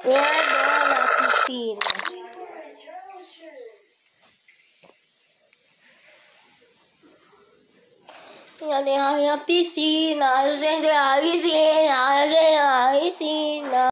Eu adoro a piscina. Ali a minha piscina, gente, a piscina, a piscina.